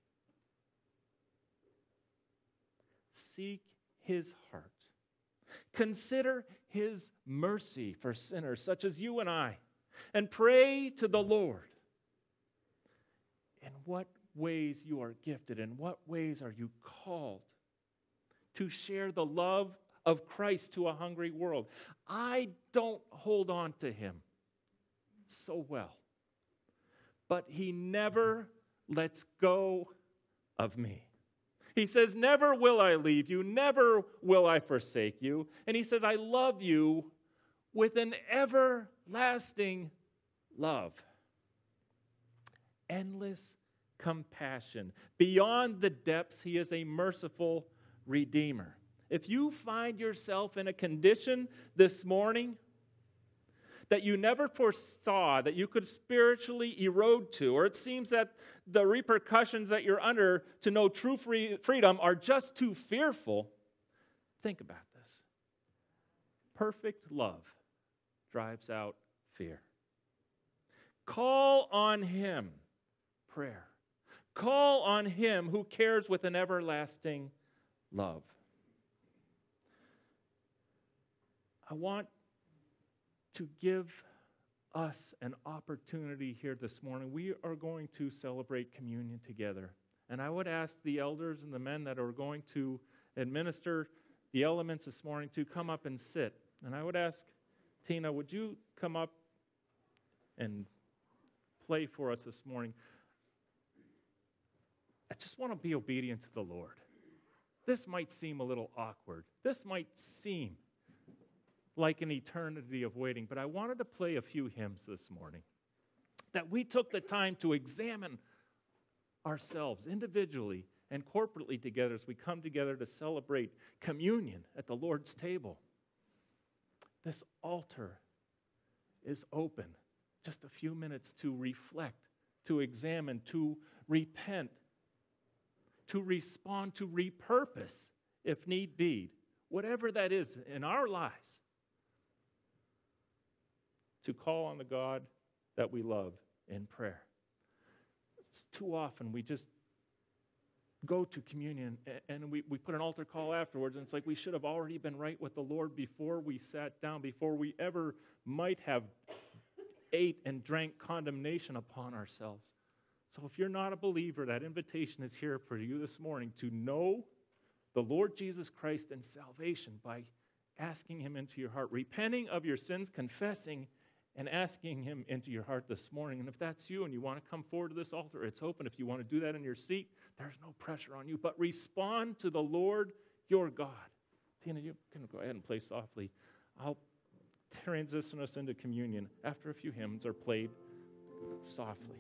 Seek his heart. Consider his mercy for sinners such as you and I, and pray to the Lord. In what ways you are gifted, in what ways are you called to share the love of Christ to a hungry world? I don't hold on to him so well, but he never lets go of me. He says, never will I leave you, never will I forsake you. And he says, I love you with an everlasting love. Endless compassion. Beyond the depths, he is a merciful Redeemer. If you find yourself in a condition this morning that you never foresaw that you could spiritually erode to, or it seems that the repercussions that you're under to know true free freedom are just too fearful, think about this. Perfect love drives out fear. Call on him, prayer. Call on him who cares with an everlasting love. I want to give us an opportunity here this morning. We are going to celebrate communion together. And I would ask the elders and the men that are going to administer the elements this morning to come up and sit. And I would ask, Tina, would you come up and play for us this morning? I just want to be obedient to the Lord. This might seem a little awkward. This might seem like an eternity of waiting, but I wanted to play a few hymns this morning that we took the time to examine ourselves individually and corporately together as we come together to celebrate communion at the Lord's table. This altar is open. Just a few minutes to reflect, to examine, to repent, to respond, to repurpose if need be, whatever that is in our lives, to call on the God that we love in prayer. It's too often we just go to communion and we, we put an altar call afterwards, and it's like we should have already been right with the Lord before we sat down, before we ever might have ate and drank condemnation upon ourselves. So if you're not a believer, that invitation is here for you this morning to know the Lord Jesus Christ and salvation by asking him into your heart, repenting of your sins, confessing, and asking him into your heart this morning. And if that's you and you want to come forward to this altar, it's open. If you want to do that in your seat, there's no pressure on you. But respond to the Lord your God. Tina, you can go ahead and play softly. I'll transition us into communion after a few hymns are played softly.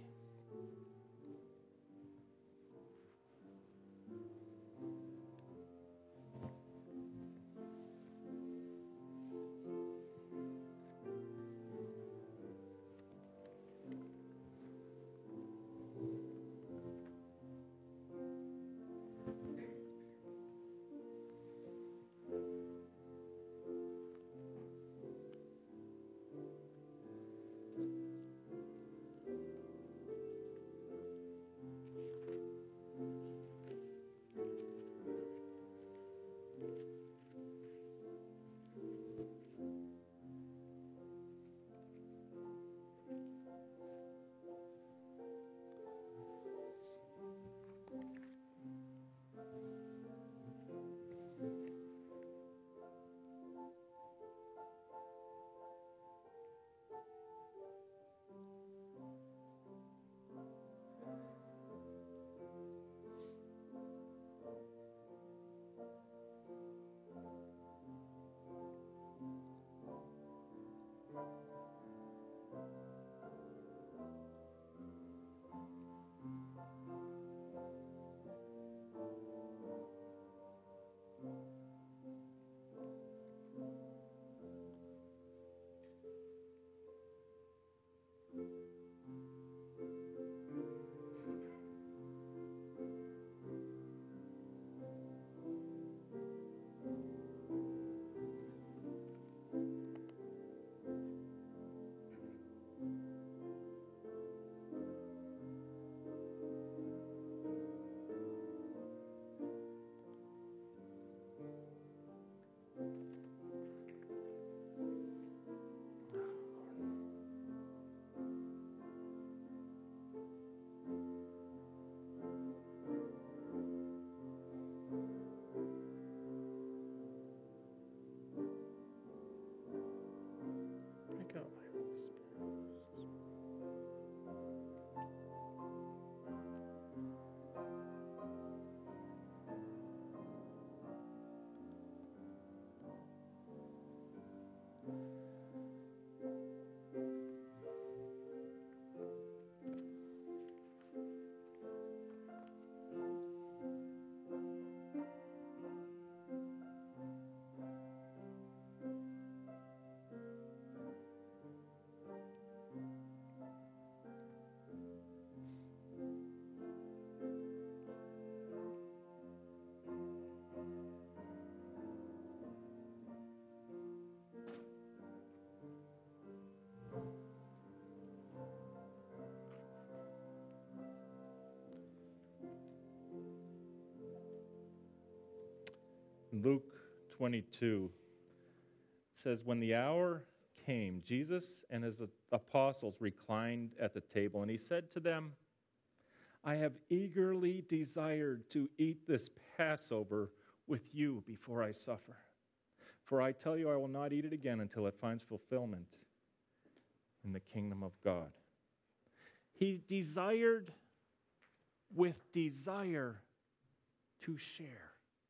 Luke twenty-two says, when the hour came, Jesus and his apostles reclined at the table, and he said to them, I have eagerly desired to eat this Passover with you before I suffer. For I tell you, I will not eat it again until it finds fulfillment in the kingdom of God. He desired with desire to share.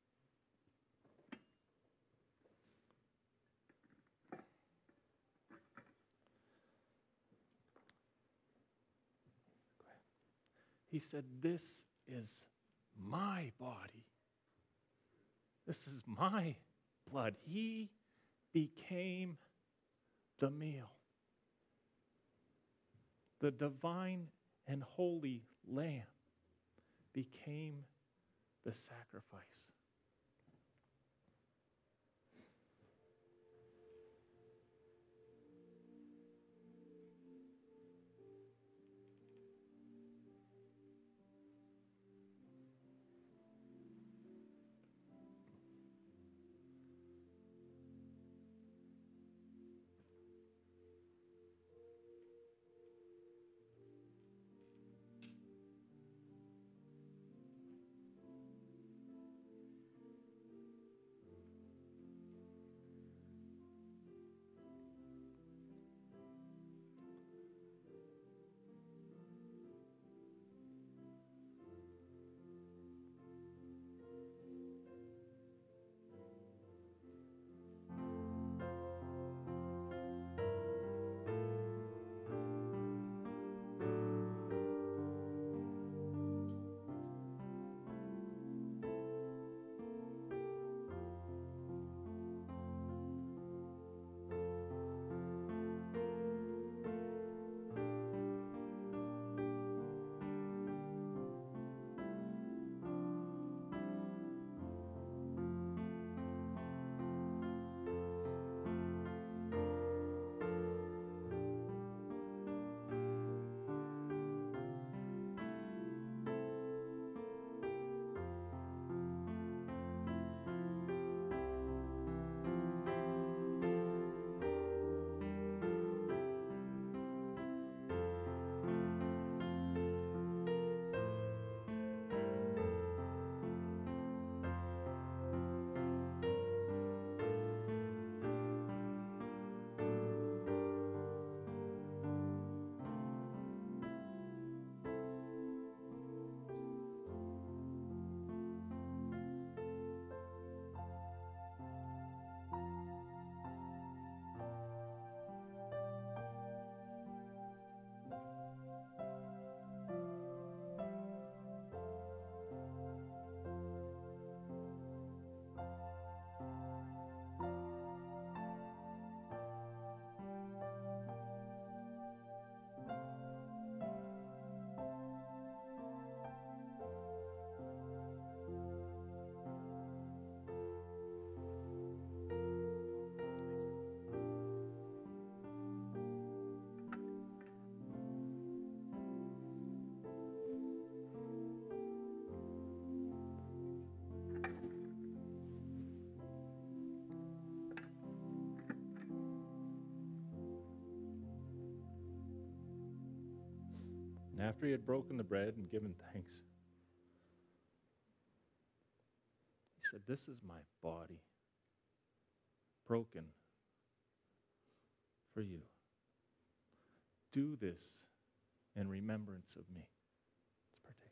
He said, this is my body. This is my blood. He became the meal. The divine and holy Lamb became the sacrifice. And after he had broken the bread and given thanks, he said, this is my body broken for you. Do this in remembrance of me. Let's partake.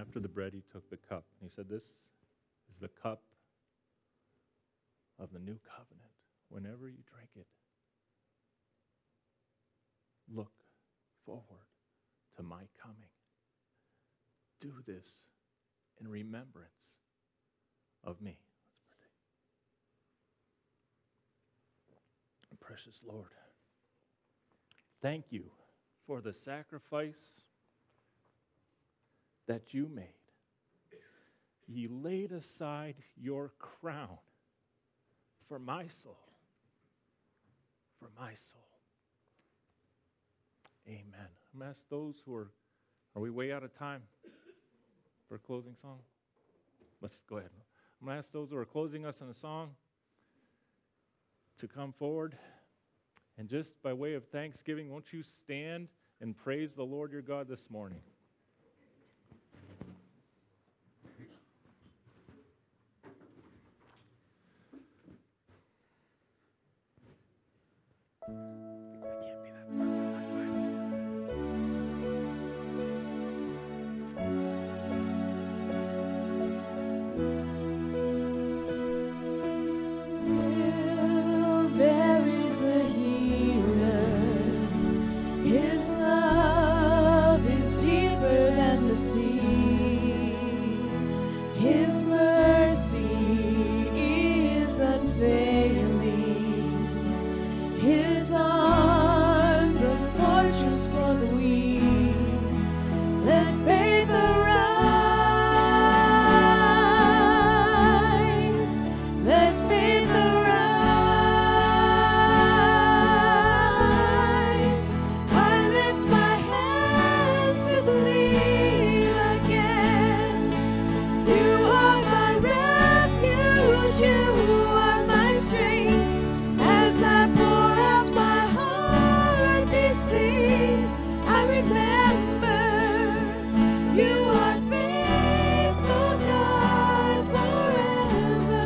after the bread, he took the cup. And he said, this is the cup of the new covenant. Whenever you drink it, look forward to my coming. Do this in remembrance of me. Let's pray. Precious Lord, thank you for the sacrifice that you made. You laid aside your crown for my soul. For my soul. Amen. I'm going to ask those who are, are we way out of time for a closing song? Let's go ahead. I'm going to ask those who are closing us in a song to come forward. And just by way of thanksgiving, won't you stand and praise the Lord your God this morning? I can't be that far from my Still there is a healer. His love is deeper than the sea. His mercy is unfailing. His arms a fortress for the weak. Let faith arise. Let faith arise. I lift my hands to believe again. You are my refuge. You are my strength. As I pour out my heart these things, I remember you are faithful, God, forever.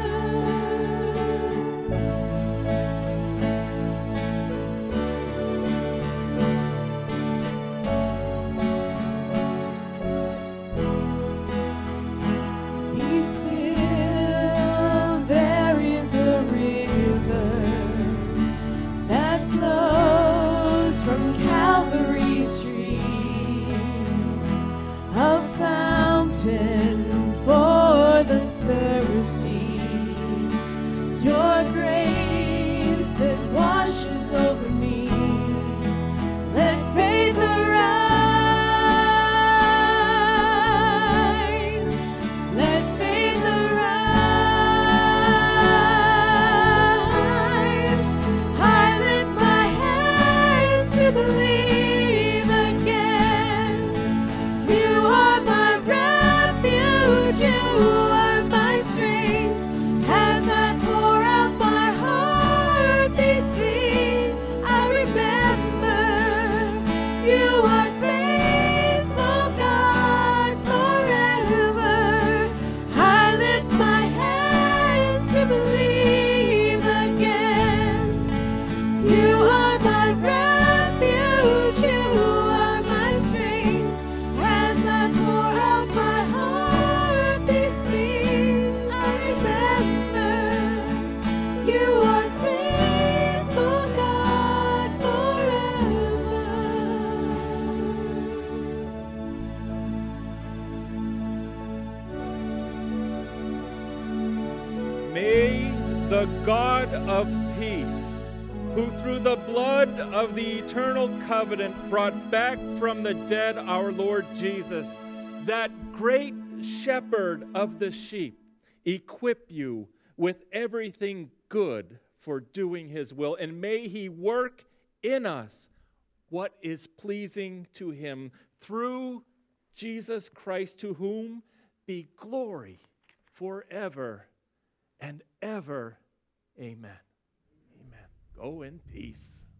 Be still, there is a river that flows from Calvary's stream, a fountain for the thirsty. Your grace that washes over me. Let faith arise. Let faith arise. I lift my hands to believe again. You are my refuge. You are my strength. As I pour out my heart these things, I remember you are faithful, God, forever. I lift my hands to believe again. You are my refuge. You are my strength. As I pour out my heart these things, I remember you are faithful, God, forever. May the God of peace, who through the blood of the eternal covenant brought back from the dead our Lord Jesus, that great shepherd of the sheep, equip you with everything good for doing his will, and may he work in us what is pleasing to him through Jesus Christ, to whom be glory forever and ever. Amen. Amen. Go in peace.